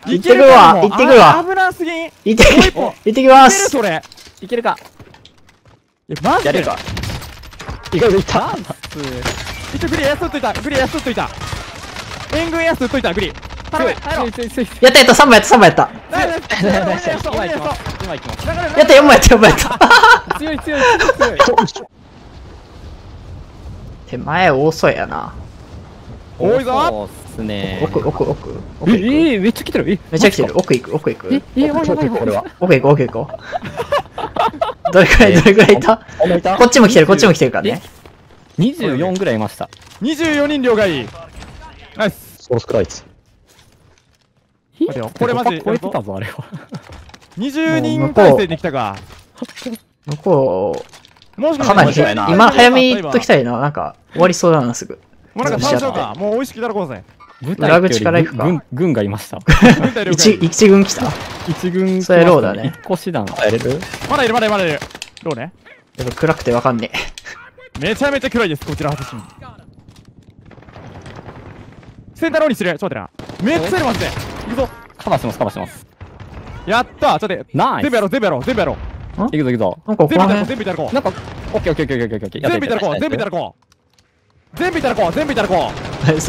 行ってくるわ、行ってくるわ。 危なすぎん。 行ってきます。 それ。 いけるか。 マジで。 やれるか。意外といった。 一応グリエース打っといた。グリエース打っといた。援軍エース打っといた。グリ。頼む。頼む。 やったやった、3枚やった、3枚やった。 今行きます。今行きます。 やった、4枚やった、4枚やった。 強い強い強い。 手前多そうやな。 多いぞ。 そうっすね。 奥。 めっちゃ来てる。 めっちゃ来てる。奥行く。 これは。 奥行こう。どれくらいいた？こっちも来てるからね。 24ぐらいいました。 24人了解。ナイス。 ソースクライツ。 これマジ超えてたぞ、あれは。 20人体制できたか。 向こう、 もしかかなり、 して今早めに言っときたいな。なんか、終わりそうだな、すぐ。 もうなんか倒しようか。もう美味しくいただこうぜ。 裏口から行くか。 軍がいました。 一軍来た。 一軍。 それローだね。 一個師団。 やれる？ まだいる。ローね。 やっぱ暗くてわかんねえ。めちゃめちゃ暗いです、こちら発信。センターローにする。ちょっと待ってな。めっちゃいるマジで。行くぞ。 カバーします。 やったー。ちょっと待って。 ナイス。 全部やろう。 行くぞ。 なんかこの辺全部いただこう。 なんか、オッケー。 全部いただこう。全部いただこう。 ナイス。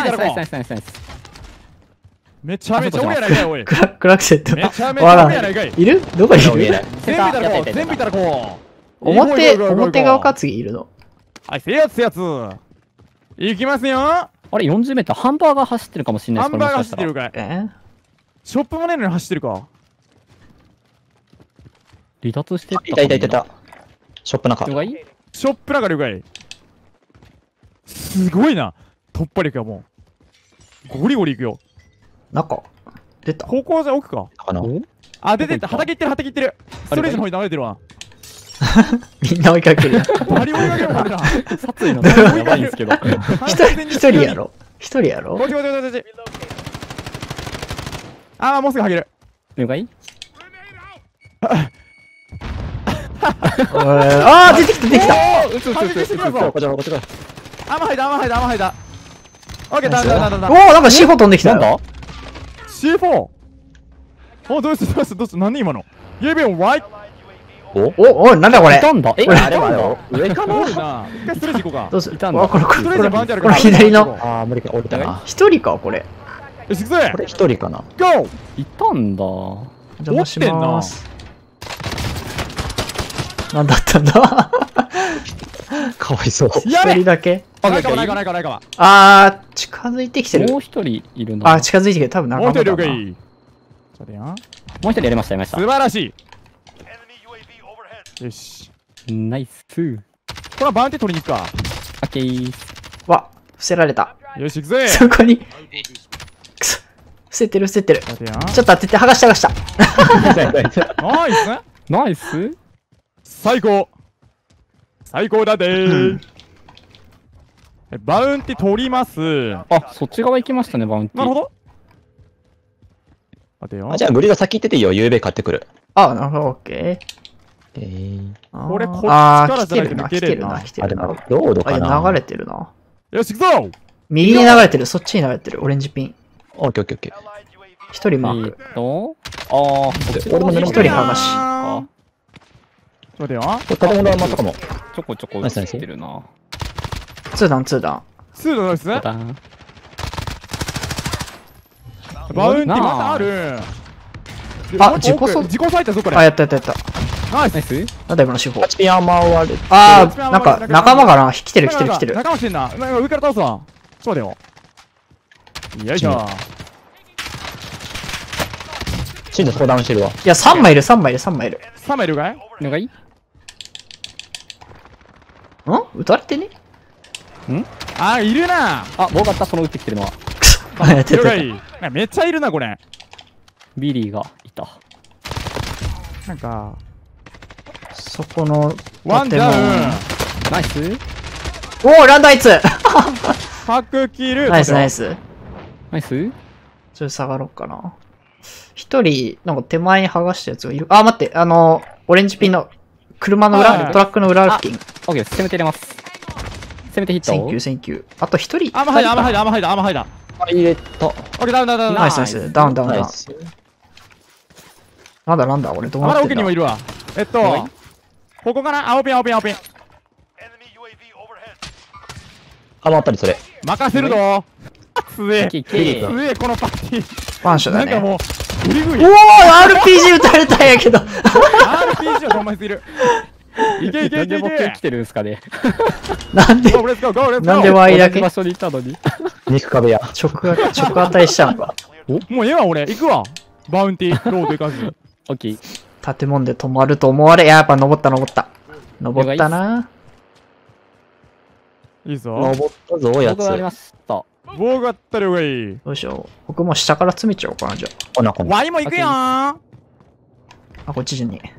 めちゃめちゃ多いやないかい、おい。 暗くせってめちゃめちゃ多いやないかい。 いる？どこにいる？ 全部いただこう。全部いただこう。 表側か次いるの。 はい、せやつ。いきますよ。 あれ、40メーター、ハンバーガー走ってるかもしれないです。 ハンバーガー走ってるかい。ショップもねえのに走ってるか。 離脱してった。 いた。ショップ中。 ショップ中了解。すごいな。突破力がもう。ゴリゴリいくよ。 中。出た。 ここじゃ奥か。あ、出てった。畑行ってる。ストレージの方に流れてるわ。 みんな追いかける。 バリ追いかけるもんな。 殺意のやばいんですけど。 一人やろ。 こっち。あー、もうすぐはげる。 了解？ あー、出てきた。 こっちだ。 甘入った。オッケー、だ。 おー、なんか C4 飛んできたよ。 C4。お、どうした何今の。やべえ、ワイ。 お、なんだこれ。 いたんだ。 あれは上かな？ 一回ストレージ行こうか。 どうする？ いたんだ。 これこれ左の。 あー、無理か。降りたな。 一人か、これ。 よし、行くぜ。 これ一人かな。 ゴー。 いたんだ。 邪魔します。なんだったんだ。 かわいそう。 一人だけ。 ないか。 あー、近づいてきてる。 もう一人いるな。 あ、近づいてきてる。多分仲間だな。 もう一人やりました。 素晴らしい。よし。 ナイス。 これはバウンティ取りに行くか。 オッケー。 わ、伏せられた。 よし、行くぜ。 そこに。くそ。伏せてる。ちょっと当てて、剥がした。 ナイス。最高だでー。バウンティ取ります。 あ、そっち側行きましたね、バウンティ。 なるほど。待てよ。 じゃあグリード先行ってていいよ。UV 買ってくる。 あ、なるほど、オッケー。これ、こっちあからじゃないと抜けれるな。 あ、でもロードかな。 流れてるな。 よし、行くぞ。 右に流れてる。そっちに流れてる。オレンジピン。 オッケー。 一人マーク。 俺も一人剥がし。 待てよ。 建物はまたかも。 ちょこ映ってるな。 ツーダン。 ですね。バウンティまだある。 あ、自己入ったぞ、これ。 あ、やった。 ナイス。 なんだ今の手法。 8ピンアーマー割れ。 あー、なんか仲間かな。来てる。 仲間してんな。なんか上から倒すわ。そうだよ。よいしょ。 シンジそこダウンしてるわ。 いや、3枚いる。 3枚いるかい？ 了解？ 撃たれてね？ あ、いるな。 あ、棒型その撃ってきてるのは。 了解。めっちゃいるな、これ。 ビリーがいた。 なんか、 そこのワンダウン。 ナイス。 おー、ランダーイツ。 パクキル。 ナイス。 ちょっと下がろうかな。一人、なんか手前に剥がしたやつがいる。あ、待って、オレンジピンの車の裏、トラックの裏付近。 オッケー、攻めて入れます。攻めてヒット。 センキュー。あと一人。 甘入った。 あ、入れた。 オッケー、ダウンダウンダウン。 ナイスナイス。ダウンダウンダウンナイ。ス。 なんだ俺どうまだなってんだ。 奥にもいるわ。ここかな。青ピン青ピン青ピン。 ハマったりそれ。 任せるぞ。強え。 いけいけ。 強え、このパーティー。 パンショだね。 なんかもう、グリグリ。 おー !RPG 撃たれたんやけど。 RPG はほんまにすぎる。いけいけないんでけいけ。 僕来てるんすかね。 なんで、 ゴーレッツゴーゴーレッツゴー。 なんでワイだけ同じ場所にいたのに。 肉壁や。 直当たりしちゃうのか。 もうええわ、俺。行くわ。バウンティー、ロード行かず。 オッケー。 建物で止まると思われ、やっぱ登った。登ったな。 いいぞ。 登ったぞ、やつ。 僕ありました。 棒があったらがいい。 どうしよう。僕も下から詰めちゃおうかな、じゃおなこに。 ワイも行くやん。 あ。あ、こっちじゃねえ。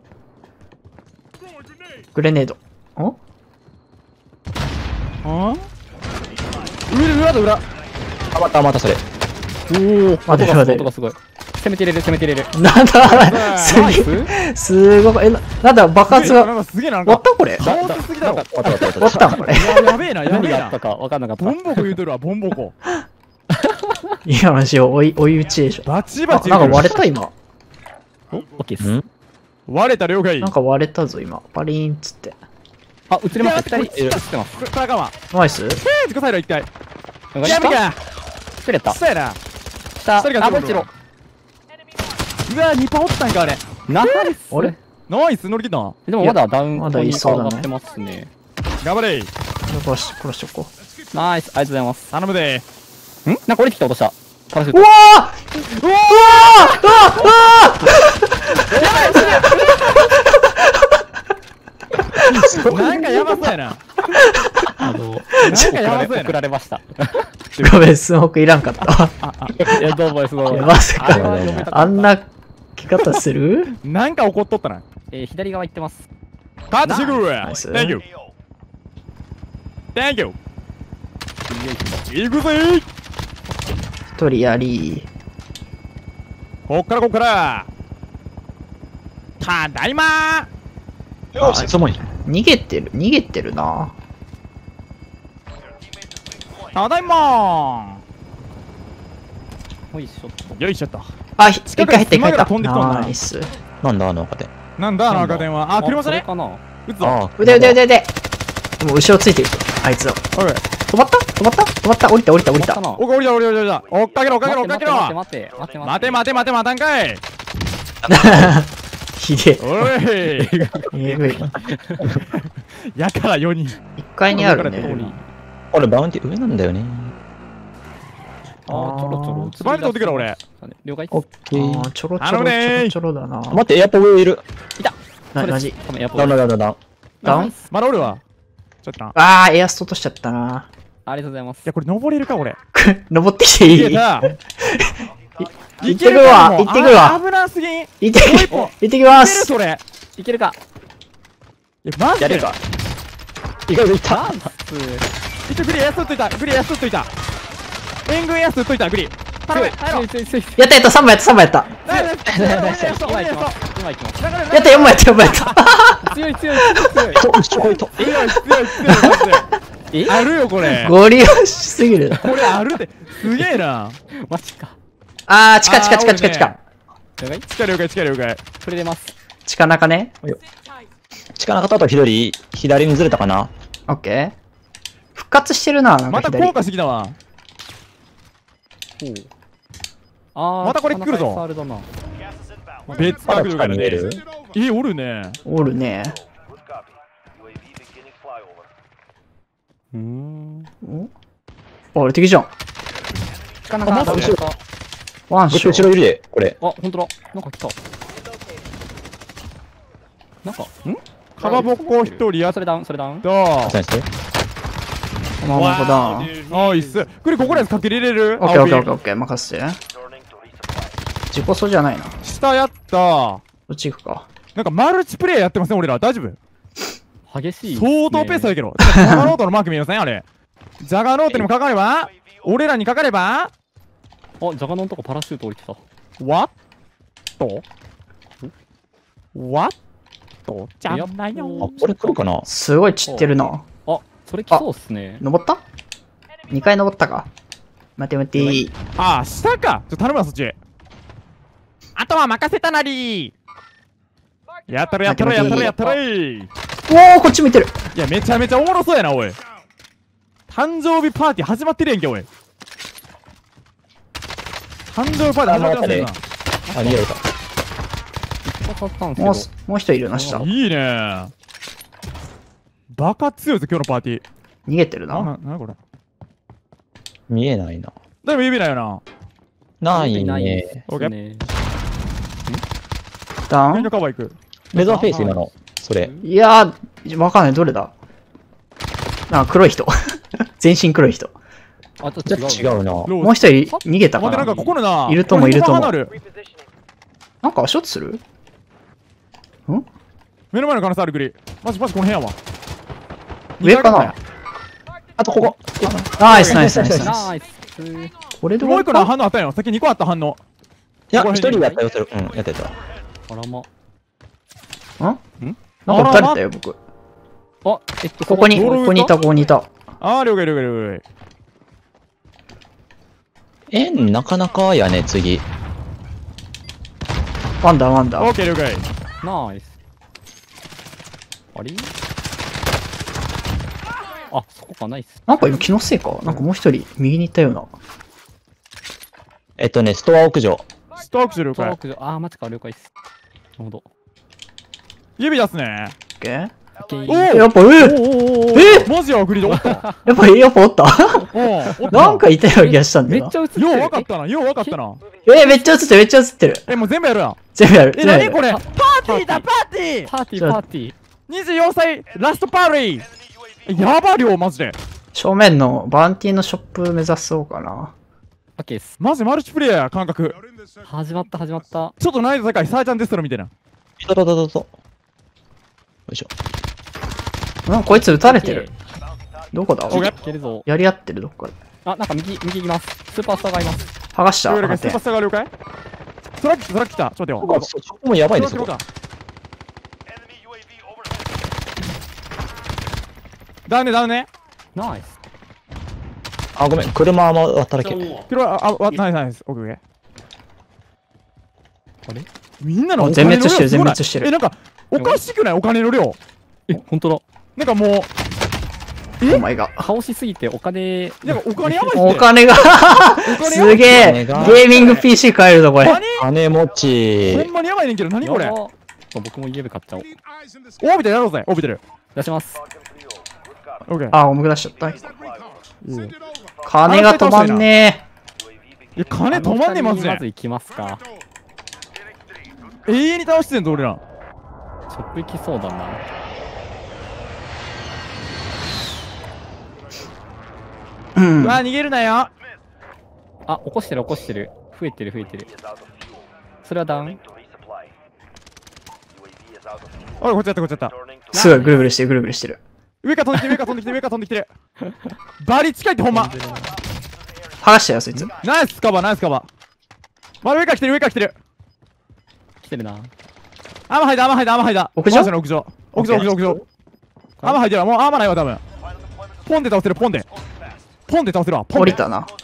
グレネード。ん裏だ裏。 またそれ。 おお。 待て待て音がすごい。攻めてれる。 なんだナイスすごい。なんだ爆発が。 なんかすげえな。 終わったこれカオスすぎだろ。 終わったんこれ。 やべえな、や何べえな。 があったか分かんなかった。 ボンボコ言うとるわ、ボンボコ。 いい話を追い打ちでしょ。 バチバチなんか割れた今。 オッケーです。 割れた了解。 なんか割れたぞ今。パリーンっつって。 あ、映れます。二人いや映ってます。 高間。 ナイス自己サイド一回。 ややめか。 作れた。 そうやな。 下。 二人があ、もう一度。 うわ、2パおったんか、あれ。 ナイス。 あれナイス、乗り切ったな。 でもまだダウンまだいそうだね上がってますね。 頑張れ。 殺しとこナイス、ありがとうございます。 頼むで。 なんか降りてきた音した。パラシューう。うト。 わーうわなんかやばそうやな。 なんかやばそうやな送られました。 ーごめん、スモークいらんかったわ。 いや、どうもです、どういやも。 まさかあれは読めたかったあんな着方するなんか怒っとったな。 左側行ってます。 カットしてくるわ。 ナイス Thank you。Thank you。行くぜ。 一人やり。 こっからただいまよし、そこに。 逃げてるな。 ただいまほいしょっと。 よいしょっと。 あ、一回入った、一回入った。 飛んできとんなナイス。 なんだ、あの赤点。 なんだあの赤点は。あ、車さねそれかな。 撃つぞ。 ああ。 腕。もう後ろついてるぞ、あいつを。 おい。 止まった降りた。 終わったな。 おか、降りた。追っかけろ。 待て。 待たんかい。 ひでえ。 おい。 えぐい。 やから4人。 1階にあるこれからね。 これバウンティ上なんだよね。 あー、ちょろちょろ。 スパイル取ってくれ、俺。 了解。 オッケー。 あーちょろ頼むねーだな。 待って、エアポ上いる。 マジ。 多分やっぱダウン。 ダウンまだおるわ。ちょっとな。 あー、エアスト落としちゃったな。 ありがとうございますい。や、これ登れるか、俺。 登ってきていいいやさ。 行ってくるわ行ってくるわ危なすぎん。 行ってもう一本きいけるます。 それ。 いけるか。 いや、マジで。 やれるか。意外といった。 一応グリ安っといた。援軍安っといた、グリ。頼む、入ろう。 強い。 やった、3枚やった。 ナイス今行きます。今行きます。 やった、4枚やった。 強い。 ちょいと。 強い、マジで。あるよ、これ。 ゴリ押しすぎる。 これあるって。すげえな。 マジか。 あー、地下。 了解地下了解。 それ出ます。 地下中ね。 力なかったと左にずれたかな。 オッケー。復活してるな、なんかまた左効。果してきたわ。またこれ来るぞあれだな。 別まだ地下角度からね。 に見える。 おるね。 おるね。おあれ敵じゃん。 かなかマジでワンショ後ろいるで、これ。 あ、ほんとだ。なんか来た。なんか、 かまぼっこ一人やっそれダウン。 と。 先生。 まあ、まだ。 ナイス。これここでかけれれる。 オッケー、任せて。自己素じゃないな。 下やった。 どっち行くか。 なんかマルチプレイやってません、俺ら。大丈夫？ 激しいっすね。 相当ペースだけど。ジャガノートのマーク見えませんあれ。ジャガノートにもかかれば俺らにかかればあ、ジャガノンとかパラシュート降りてた。 What? じゃないあ、 よ。 これ来るかな。 すごい散ってるな。 あ、それ来そうっすね。 登った ?2 回登ったか。 待て待て。 ああ、下か。頼むわ、そっち。あとは任せたなり。やったれやったれやったれやったれ。 おお、こっち向いてる。 いや、めちゃめちゃおもろそうやな、おい。誕生日パーティー始まってるやんけ、おい。誕生日パーティー始まってますよな。 あ、逃げるか。 一発あったんもうですもう一人いるな、下。逃いいね。バカ強いぞ、今日のパーティー。 げてるあ、 な。 なこれ。 見えないな。 でも指ないよな。 ないないね。 ですね。 ダウンみんなカバー行く。 レザーフェイス今の。それ。 いやー、わかんない。どれだあ、黒い人。全身黒い人。 あ、ちょっじゃあ違うな。 ローもう一人逃げた待って、なかな。 んかここのな。 いるともいるともこれ人が離るなんか足音する目の前の可能性あるグリ。マジこの部屋は。 上かな。 あとここ。 ナイスナイスナイスナイス。 ナイス。 これでもう一個の終わりか反応あったよ。さっき2個あった反応。 いや、一人やったよ、それ。うん、やってた。 あらま。 なんか撃たれたよ、僕。 あ、 ここに、 道路上ここにいた、ここにいた。 あー、了解了解了解。 なかなかやね、次。 ワンダーワンダー。 オッケー了解。 ナイス。あれあ、そこか、ナイス。 なんか今気のせいかなんかもう一人右に行ったような。 ストア屋上。 ストークする了解。 あー、マジか、了解っす。なるほど。 指出すね。 オッケーおオッケー。 ーやっぱ、 マジや、グリド。おった。 やっぱおったおったなんかいたような気がしたんだよな。 めっちゃ映ってる。 よう分かったな、よう分かったな。 めっちゃ映ってる、めっちゃ映ってる。 もう全部やるやん。 全部やる。 え、 全部やるなにこれパーティーだ、パーティーパーティー、パーティー。 !24 歳ラストパーリーやば量、マジで。 正面のバンティのショップ目指そうかな。 オッケーっす。 マジマルチプレイヤー感覚。 始まった、始まった。 ちょっと難易度高い、サーチャンデストロみたいな。 よいしょ。 こいつ撃たれてる。どこだオッケーいけるぞ。 やり合ってる、どっかで。 あ、なんか右行きます。スーパースターがいます。 剥がした。 了解、スーパー待ってスターが了解。トラック来た、ちょっと待ってよ。 そこもやばいですよ。 トラックダウンね、ダウンね。 ナイス。 あ、ごめん。車も渡らけ。 ナイスナイス。オッケー。 あれみんなのお全金の量滅してる、 すごない全滅してる。 なんか、おかしくないお金の量。 ほんとだ。 なんかもお前が。 倒しすぎてお金、 う、なんかお金やばいっすおね。 金がすげえゲお金がーミング PC 買えるぞ、これ。 金持ちほん。まにやばいねんけど、何これやば僕も家で買っちゃおう。 オービタルやろうぜ、オービタル。 出します。 オッケー。 あ、おむ出しちゃった。金が止まんねいや、金止まんねえ、マジで。 まず行きますか。 永遠に倒してんぞ、俺ら。 ショップ行きそうだな。 え。うん。 うわ、逃げるなよ。 あ、起こしてる起こしてる。増えてる増えてる。それはダウン。 おい、こっちやった、こっちやった。 すごい、ぐるぐるしてる、ぐるぐるしてる。 上から飛んできて、上から飛んできて、上から飛んできて。バリ近いってほんま。 剥がしたよ、そいつ。 ナイスカバー、ナイスカバー。まだ上から来てる、上から来てる。 来てるな。 アーマー入った、アーマー入った、アーマー入った。 屋上マジの屋上。屋上、屋上、屋上。アーマー入ってるわ、もうアーマーないわ、多分。ポンで倒せる、ポンで。ポンで倒せるわ、ポンで。 降りたな。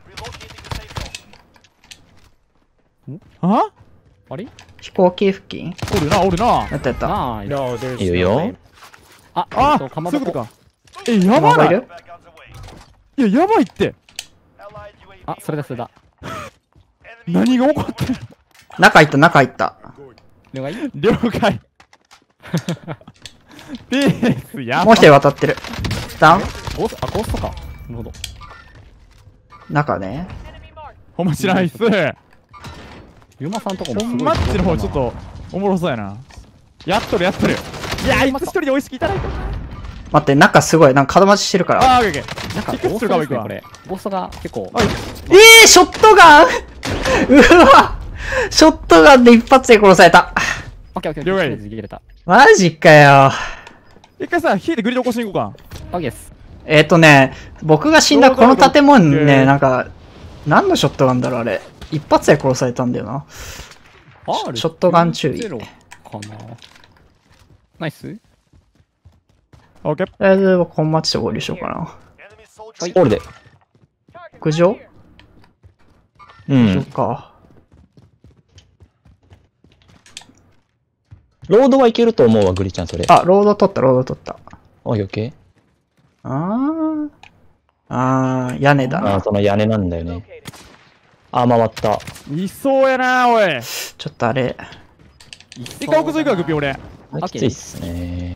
ああれ飛行機付近おるな、おるな。 やったやった。 ナイス。 いいよ。 あ、 あ、 かまぼこ。 そういうことか。え、やばない。 いるいや、やばいって。 あ、それだそれだ。 何が起こってる中行った、中行った。 了解了解。ピース、やばもう一人渡ってる。ダウンゴースト、あ、ゴーストか。なるほど。 中ね。 ほんま知らないっす。 ユーマさんとこもほすごい。 んまっちの方ちょっとおもろそうやな。やっとるやっとる。いや、あいつ一人で美味しくいただいた。 待って、中すごい。なんか角待ちしてるから。 あー、オッケーオッケー。 なんかキックすゴーストですね、 るかもいくわこれ。ゴーストが結構。 はい。 ショットガンうわショットガンで一発で殺された。 オッケーオッケー。 了解とりあえず逃げれた。 マジかよ。 一回さ、引いてグリッド起こしに行こうか。 オッケーです。 僕が死んだこの建物どうだろうね、なんか、何のショットガンだろう、あれ。一発で殺されたんだよな。ショットガン注意。 ゼロかな。ナイス。 オッケー。 とりあえず、本町で合流しようかな。 ホールで。 屋上うん。 そっか。 ロードはいけると思うわ、グリちゃん、それ。 あ、ロード取った、ロード取った。 オッケー。 屋根だああ、 な。 その屋根なんだよね。あ、回った。 いそうやな、おい。 ちょっとあれ。 一回奥沿いか、グピ俺。 きついっすね。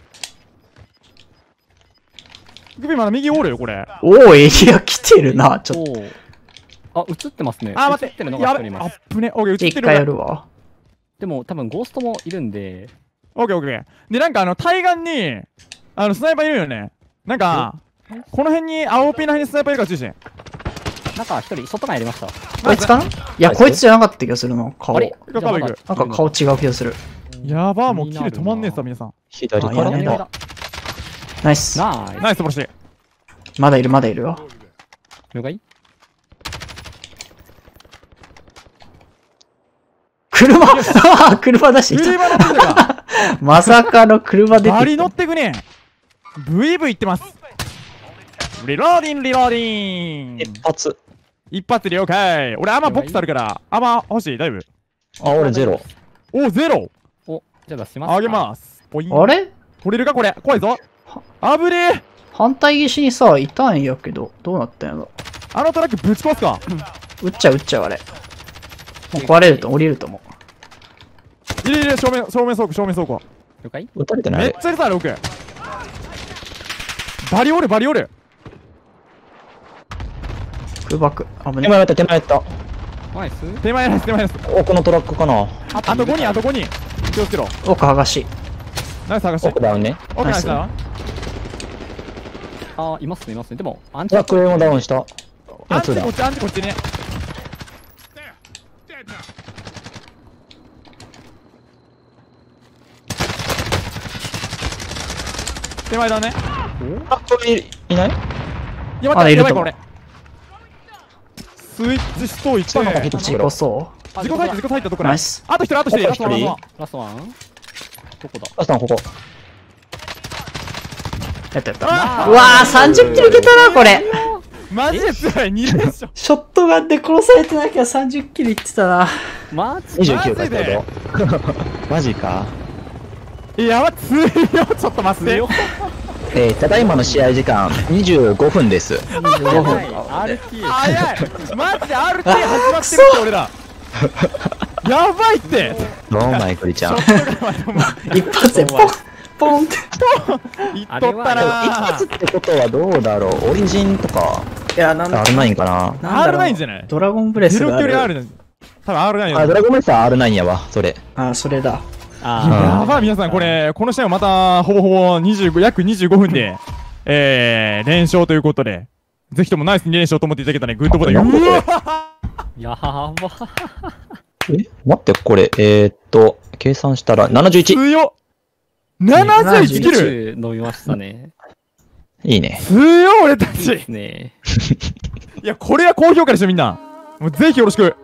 グピまだ右おるよ、これ。 おお、エリア来てるな、ちょっと。 おお。あ、映ってますね。 あ、待って映ってるの。がやべ、 一人います。 アップね。オッケー、映ってる。 一回やるわ。 でも多分ゴーストもいるんで、 オッケー、オッケー。で、なんか対岸に、スナイパーいるよね。なんか、この辺に、青ピーの辺にスナイパーいるから注意して。 中一人、外前やりました。 こいつかないや、こいつじゃなかった気がするな、顔。 あれ行く行くなんか顔違う気がする。 やばー、もうキル止まんねえさ、皆さん。 左からあ屋根だだ。 ナイス。 ナイス。 ナイス、素晴らしい。 まだいる、まだいるよ。 了解。 車車出してき車乗ってきたか。 た。まさかの車出てきたバリ乗っ。てくね。ブイブイ言ってます。リローディン、リローディン。 一発。 一発了解。俺、アマボックスあるから、アマ欲しい、大丈夫。 あ、俺ゼロ。 お、ゼロ。 お、じゃあ出しますか。 あげます。ポイン。 あれ取れるか、これ。怖いぞ。あぶねえ。 反対岸にさ、いたんやけど、どうなったんやろ。 あのトラックぶち壊すか。 撃っちゃう、撃っちゃう、あれ。もう壊れると、降りると思う。 いる、正面倉庫、正面倉庫。 了解。 撃たれてないめっちゃいるさ、奥。バリおる、バリおる。 空爆。危ね。 手前やった、手前やった。 ナイス。 手前です、手前です。 奥のトラックかな。 あと5人、あと5人。気をつけろ。 奥剥がし。 ナイス探して。 奥ダウンね。 奥ナイスだ。 あ、いますね、いますね。でも、アンチトラック上もダウンした。 アンチ今2だこっ。ち、アンチこっちね。手前だね。 あ、これいないやばい、 あいると思うやばいこれ。スイッチしといて。 下の方ヒット事故そ自己入った、自己入ったとこねナイ。ス。 あと一人、あと一人。 あと一人ラストワン。どこだラストのここ。 やったやった。 あーうわー、30キロいけたな、これ。 マジで強い、2連勝。 ショットガンで殺されてなきゃ30キロいってたな。 マジ 29かってことマジか。 やばい、強いよ、ちょっと待って。 ただいまの試合時間25分です。 25分はいか。 RTA。 早い。マジで RT 始まってるって、俺ら。やばいって。 どうもいくりちゃん。 一発でポン、ポンって。 いっとった一な発ってことはどうだろう。オリジンとかいや、なんだ。 R9 かな。 なんだろう R9 じゃないドラゴンブレスゼロがある。 距離ある。多分 R9 あ、 やドラゴンメッサー R9 やわ、それ。 あ、それだ。 やばい、皆さん、これ、この試合もまた、ほぼほぼ約25分で、連勝ということで、ぜひともナイスに連勝と思っていただけたらね、グッドボタン。 あこれうわやば。 待って、これ、計算したら71。 強っ !71 キル伸びましたね。 いいね。 強っ俺たちいいですね。 いや、これは高評価でしょ、みんな。もうぜひよろしく。